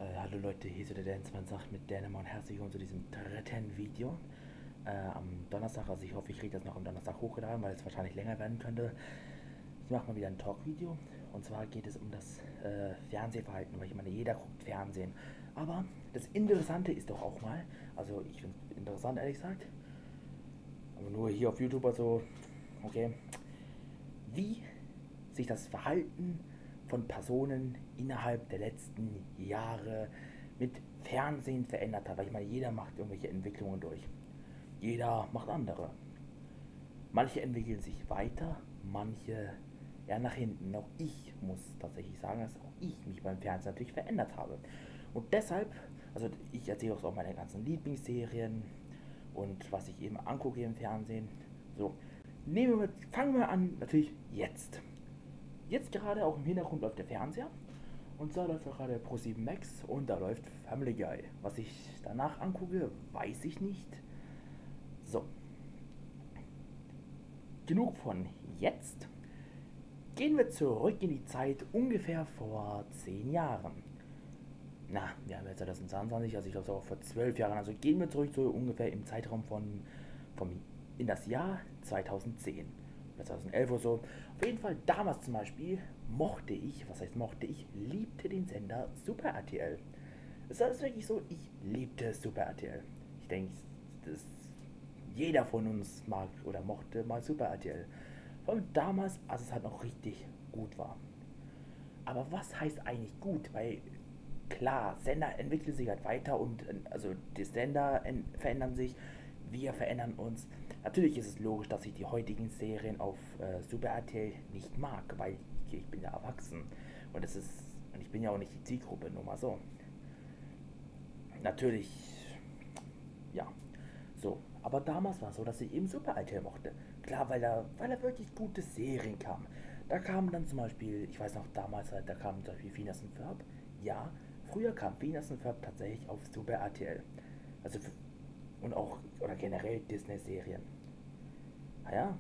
Hallo Leute, hier ist der Dance sagt mit Dänemark und herzlich willkommen zu diesem dritten Video am Donnerstag. Also ich hoffe, ich kriege das noch am Donnerstag hochgeladen, weil es wahrscheinlich länger werden könnte. Ich mache mal wieder ein Talk-Video und zwar geht es um das Fernsehverhalten, weil ich meine, jeder guckt Fernsehen. Aber das Interessante ist doch auch mal, also ich finde es interessant ehrlich gesagt, aber nur hier auf YouTube, also okay, wie sich das Verhalten von Personen innerhalb der letzten Jahre mit Fernsehen verändert hat. Weil ich meine, jeder macht irgendwelche Entwicklungen durch. Jeder macht andere. Manche entwickeln sich weiter, manche eher nach hinten. Auch ich muss tatsächlich sagen, dass auch ich mich beim Fernsehen natürlich verändert habe. Und deshalb, also ich erzähle auch meine ganzen Lieblingsserien und was ich eben angucke im Fernsehen. So, fangen wir an, natürlich jetzt. Jetzt gerade auch im Hintergrund läuft der Fernseher und da läuft gerade Pro7 Max und da läuft Family Guy. Was ich danach angucke, weiß ich nicht. So, genug von jetzt. Gehen wir zurück in die Zeit ungefähr vor 10 Jahren. Na, wir haben jetzt 2022, also ich glaube es auch vor 12 Jahren. Also gehen wir zurück so ungefähr im Zeitraum von in das Jahr 2010 oder 2011 oder so. Auf jeden Fall damals zum Beispiel mochte ich, was heißt mochte ich, liebte den Sender Super RTL. Es ist wirklich so, ich liebte Super RTL. Ich denke, dass jeder von uns mag oder mochte mal Super RTL. Vor allem damals, als es halt noch richtig gut war. Aber was heißt eigentlich gut? Weil klar, Sender entwickeln sich halt weiter und also die Sender verändern sich, wir verändern uns. Natürlich ist es logisch, dass ich die heutigen Serien auf Super RTL nicht mag, weil ich bin ja erwachsen und ich bin ja auch nicht die Zielgruppe, nur mal so. Natürlich, ja, so. Aber damals war es so, dass ich eben Super RTL mochte. Klar, weil da wirklich gute Serien kamen. Da kamen dann zum Beispiel, ich weiß noch damals halt, da kam zum Beispiel Phineas und Ferb. Ja, früher kam Phineas und Ferb tatsächlich auf Super RTL. Also, und auch, oder generell Disney-Serien. Naja,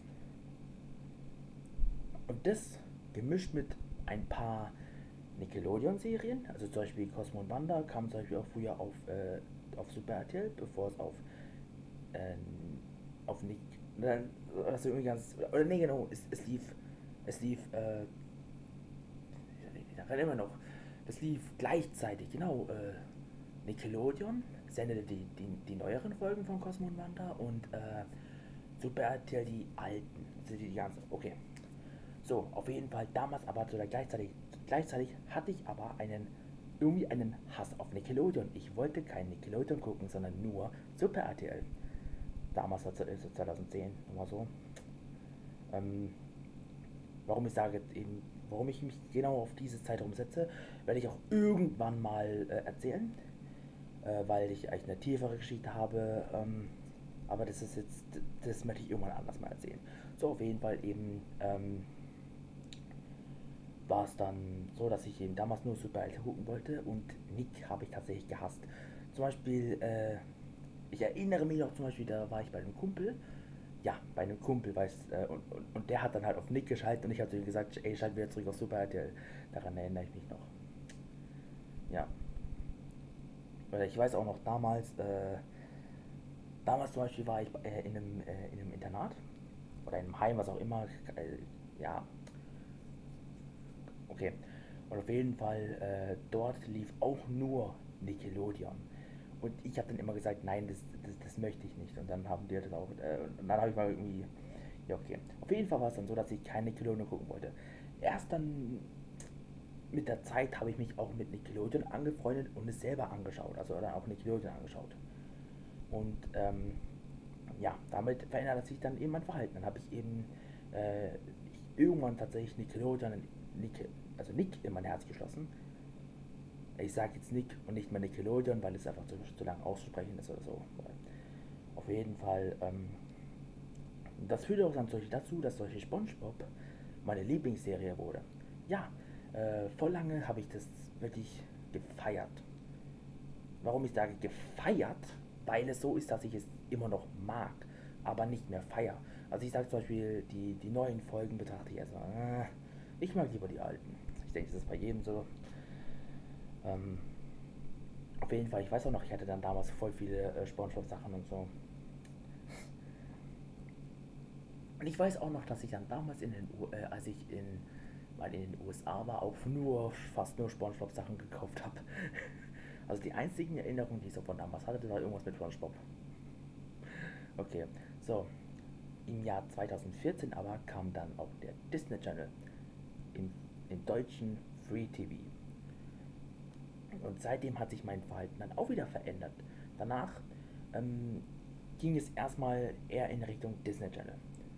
und das gemischt mit ein paar Nickelodeon-Serien, also zum Beispiel Cosmo und Wanda kam zum Beispiel auch früher auf Super RTL, bevor es äh, auf Nick, also irgendwie ganz, oder nee, genau, es lief, ich erinnere immer noch, das lief gleichzeitig, genau, Nickelodeon sendete die neueren Folgen von Cosmo und Wanda und Super RTL die alten, also die ganzen, okay. So, auf jeden Fall damals aber gleichzeitig hatte ich aber irgendwie einen Hass auf Nickelodeon. Ich wollte kein Nickelodeon gucken, sondern nur Super RTL. Damals war es 2010, immer so. Ähm, warum ich sage eben, warum ich mich genau auf diese Zeitraum setze, werde ich auch irgendwann mal erzählen, weil ich eigentlich eine tiefere Geschichte habe. Aber das möchte ich irgendwann anders mal erzählen. So, auf jeden Fall eben war es dann so, dass ich eben damals nur Super RTL gucken wollte und Nick habe ich tatsächlich gehasst. Zum Beispiel, ich erinnere mich noch zum Beispiel, da war ich bei einem Kumpel, ja, bei einem Kumpel, und der hat dann halt auf Nick geschaltet und ich habe zu ihm gesagt, ey, schalt wieder zurück auf Super RTL. Daran erinnere ich mich noch. Ja, weil ich weiß auch noch damals zum Beispiel war ich in einem Internat oder in einem Heim, was auch immer, ja, okay. Und auf jeden Fall, dort lief auch nur Nickelodeon. Und ich habe dann immer gesagt, nein, das möchte ich nicht. Und dann haben die das auch, und dann habe ich mal irgendwie, ja okay. Auf jeden Fall war es dann so, dass ich keine Nickelodeon gucken wollte. Erst dann mit der Zeit habe ich mich auch mit Nickelodeon angefreundet und es selber angeschaut. Also dann auch Nickelodeon angeschaut. Und ja, damit verändert sich dann eben mein Verhalten. Dann habe ich eben irgendwann tatsächlich also Nick in mein Herz geschlossen. Ich sage jetzt Nick und nicht mehr Nickelodeon, weil es einfach zu lang auszusprechen ist oder so. Auf jeden Fall, das führte auch dann dazu, dass solche SpongeBob meine Lieblingsserie wurde. Ja, vor lange habe ich das wirklich gefeiert. Warum ich sage gefeiert? Weil es so ist, dass ich es immer noch mag, aber nicht mehr feier. Also ich sage zum Beispiel, die neuen Folgen betrachte ich erstmal, ich mag lieber die alten. Ich denke, das ist bei jedem so. Ähm, Auf jeden Fall, ich weiß auch noch, ich hatte dann damals voll viele SpongeBob-Sachen und so. Und ich weiß auch noch, dass ich dann damals als ich mal in den USA war, auch fast nur SpongeBob-Sachen gekauft habe. Also die einzigen Erinnerungen, die ich so von damals hatte, das war irgendwas mit SpongeBob. Okay, so, im Jahr 2014 aber kam dann auch der Disney Channel im, im deutschen Free TV. Und seitdem hat sich mein Verhalten dann auch wieder verändert. Danach ähm, ging es erstmal eher in Richtung Disney Channel.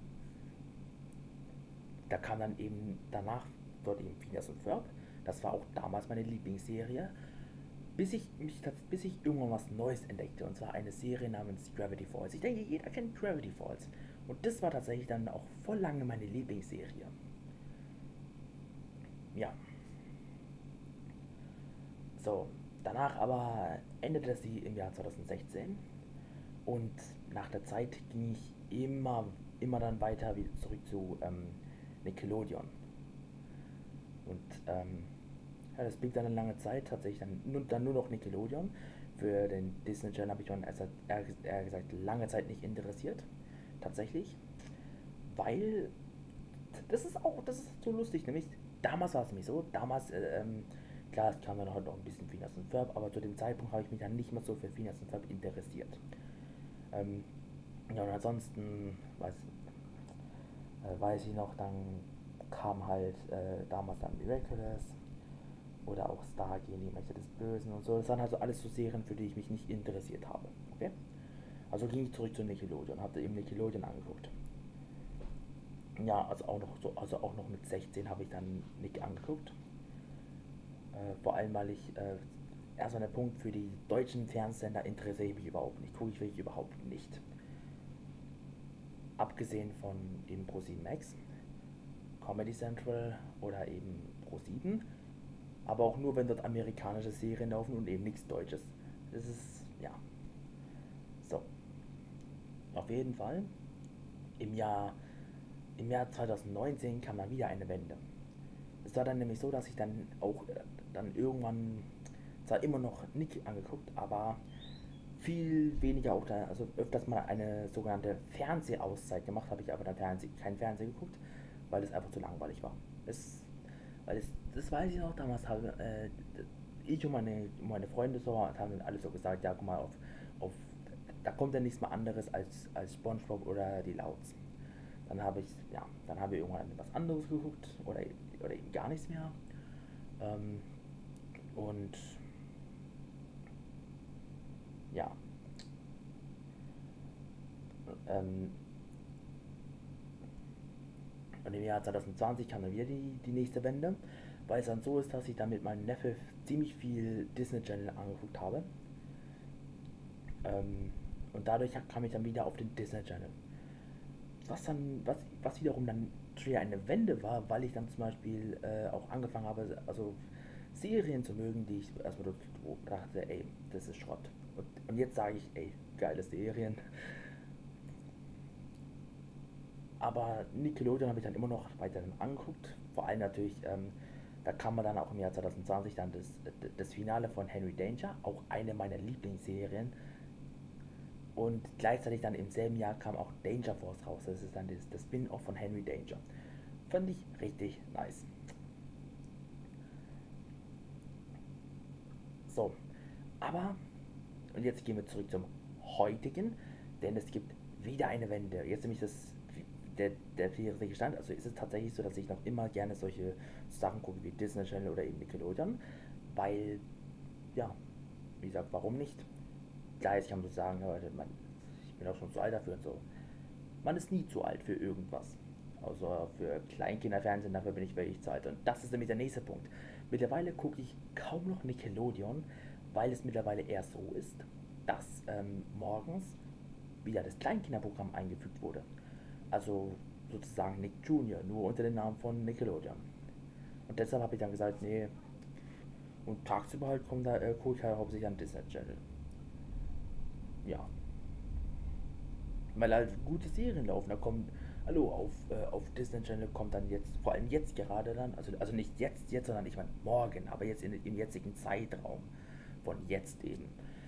Da kam dann eben danach dort eben Phineas und Ferb. Das war auch damals meine Lieblingsserie, bis ich irgendwann was Neues entdeckte. Und zwar eine Serie namens Gravity Falls. Ich denke, jeder kennt Gravity Falls. Und das war tatsächlich dann auch voll lange meine Lieblingsserie. Ja, so. Danach aber endete sie im Jahr 2016. Und nach der Zeit ging ich immer dann weiter wieder zurück zu Nickelodeon. Und ja, das blieb dann eine lange Zeit, tatsächlich dann nur noch Nickelodeon. Für den Disney Channel habe ich mich eher gesagt lange Zeit nicht interessiert. Tatsächlich. Weil das ist so lustig, nämlich damals war es nämlich so, klar, es kam dann halt auch ein bisschen Phineas und Ferb, aber zu dem Zeitpunkt habe ich mich dann nicht mehr so für Phineas und Ferb interessiert. Ähm, ja, und ansonsten weiß ich noch, dann kam halt damals dann Miraculous oder auch Stargate, die Mächte des Bösen und so. Das waren also alles so Serien, für die ich mich nicht interessiert habe. Okay? Also ging ich zurück zu Nickelodeon, habe eben Nickelodeon angeguckt. Ja, also auch noch mit 16 habe ich dann Nick angeguckt. Vor allem, weil ich erstmal der Punkt für die deutschen Fernsehsender interessiere ich mich überhaupt nicht. Gucke ich wirklich überhaupt nicht. Abgesehen von eben Pro7 Max, Comedy Central oder eben Pro7. Aber auch nur, wenn dort amerikanische Serien laufen und eben nichts Deutsches. Das ist, ja. So, auf jeden Fall. Im Jahr, Im Jahr 2019 kam dann wieder eine Wende. Es war dann nämlich so, dass ich dann auch dann irgendwann zwar immer noch Nick angeguckt, aber viel weniger auch da, also öfters mal eine sogenannte Fernsehauszeit gemacht, habe ich aber dann kein Fernsehen geguckt, weil es einfach zu langweilig war. Das weiß ich noch, damals habe ich und meine Freunde so haben alle so gesagt, ja guck mal, auf da kommt ja nichts mehr anderes als SpongeBob oder die Louds. Dann haben wir irgendwann was anderes geguckt oder eben gar nichts mehr. Ähm, und ja, ähm, und im Jahr 2020 kam dann wieder die nächste Wende, weil es dann so ist, dass ich dann mit meinem Neffe ziemlich viel Disney Channel angeguckt habe. Und dadurch kam ich dann wieder auf den Disney Channel. Was wiederum dann schon eine Wende war, weil ich dann zum Beispiel auch angefangen habe, also Serien zu mögen, die ich erstmal dachte, ey, das ist Schrott. Und jetzt sage ich, ey, geile Serien. Aber Nickelodeon habe ich dann immer noch weiterhin angeguckt. Vor allem natürlich, da kam man dann auch im Jahr 2020 dann das Finale von Henry Danger, auch eine meiner Lieblingsserien. Und gleichzeitig dann im selben Jahr kam auch Danger Force raus. Das ist dann das Spin-off von Henry Danger. Fand ich richtig nice. So, aber, und jetzt gehen wir zurück zum heutigen, denn es gibt wieder eine Wende. Jetzt nämlich der vierjährige Stand. Also ist es tatsächlich so, dass ich noch immer gerne solche Sachen gucke wie Disney Channel oder eben Nickelodeon, weil, ja, wie gesagt, warum nicht? Klar, jetzt kann man so sagen, ja, ich bin auch schon zu alt dafür und so. Man ist nie zu alt für irgendwas. Also für Kleinkinderfernsehen, dafür bin ich wirklich zu alt. Und das ist nämlich der nächste Punkt. Mittlerweile gucke ich kaum noch Nickelodeon, weil es mittlerweile eher so ist, dass morgens wieder das Kleinkinderprogramm eingefügt wurde. Also sozusagen Nick Junior, nur unter dem Namen von Nickelodeon. Und deshalb habe ich dann gesagt, nee, und tagsüber halt gucke ich halt hauptsächlich an Disney Channel. Ja, weil halt gute Serien laufen. Da kommt, hallo, auf Disney Channel kommt dann jetzt, vor allem jetzt gerade dann, also nicht jetzt, sondern ich meine morgen, aber jetzt im jetzigen Zeitraum von jetzt eben.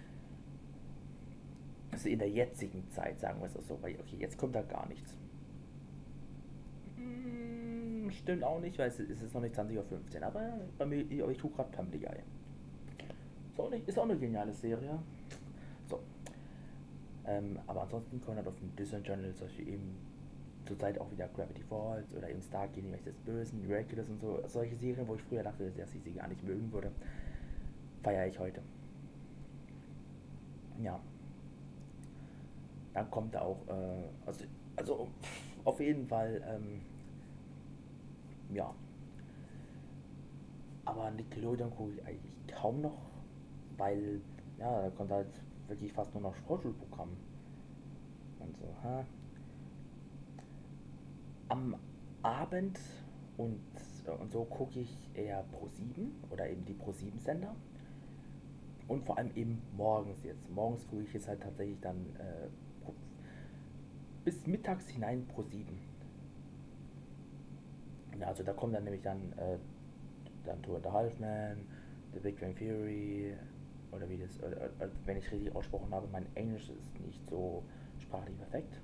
Also in der jetzigen Zeit, sagen wir es auch so, weil okay, jetzt kommt da gar nichts. Stimmt auch nicht, weil es ist noch nicht 20:15 Uhr, aber bei mir, ich tue gerade Family Guy. Ist auch eine geniale Serie. So, aber ansonsten kommen halt auf dem Disney Channel solche eben zurzeit auch wieder Gravity Falls oder eben Stark gegen die des Bösen, Miraculous und so. Solche Serien, wo ich früher dachte, dass ich sie gar nicht mögen würde, feiere ich heute. Ja, dann kommt da auch, also auf jeden Fall, ja. Aber Nickelodeon gucke ich eigentlich kaum noch, weil, ja, da kommt halt wirklich fast nur noch Sportschulprogramm und so. Ha? Am Abend und, und so gucke ich eher Pro 7 oder eben die Pro 7 Sender. Und vor allem eben morgens jetzt. Morgens gucke ich jetzt halt tatsächlich dann bis mittags hinein Pro 7. Ja, also da kommt dann nämlich dann Two and a Half Men, The Big Bang Theory oder wie das, oder wenn ich richtig ausgesprochen habe, mein Englisch ist nicht so sprachlich perfekt.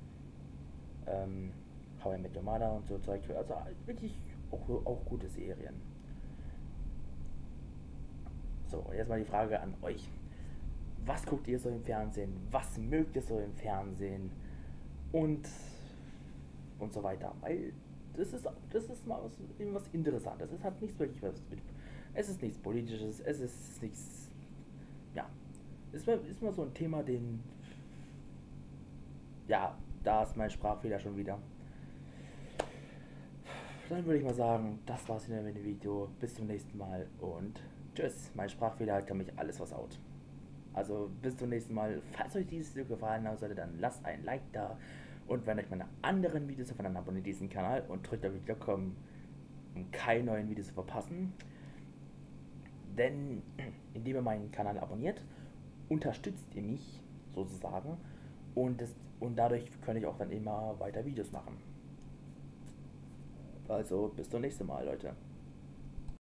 How I Met Your Mother und so Zeug. Also wirklich auch gute Serien. So, jetzt mal die Frage an euch. Was guckt ihr so im Fernsehen? Was mögt ihr so im Fernsehen? Und, und so weiter. Weil das ist mal was Interessantes. Es hat nichts wirklich was mit. Es ist nichts Politisches, es ist nichts. Ja. Ist mal so ein Thema, den. Ja, da ist mein Sprachfehler schon wieder. Dann würde ich mal sagen, das war's wieder mit dem Video. Bis zum nächsten Mal und tschüss. Mein Sprachfehler kann mich alles versaut. Also bis zum nächsten Mal. Falls euch dieses Video gefallen haben sollte, dann lasst ein Like da. Und wenn euch meine anderen Videos gefallen, dann abonniert diesen Kanal und drückt auf die Glocke, um keine neuen Videos zu verpassen. Denn indem ihr meinen Kanal abonniert, unterstützt ihr mich sozusagen. Und dadurch kann ich auch dann immer weiter Videos machen. Also bis zum nächsten Mal, Leute.